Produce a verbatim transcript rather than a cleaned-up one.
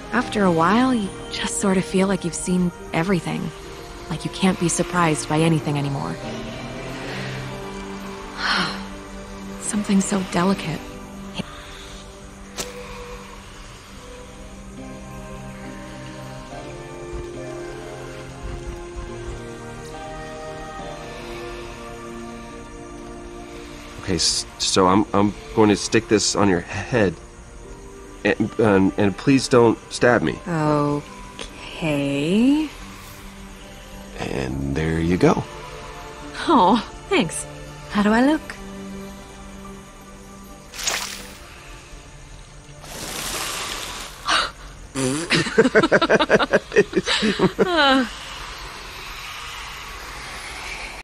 After a while, you just sort of feel like you've seen everything. Like you can't be surprised by anything anymore. Something so delicate. Okay, so I'm I'm going to stick this on your head, and and, and please don't stab me. Okay. And there you go. Oh, thanks. How do I look? uh.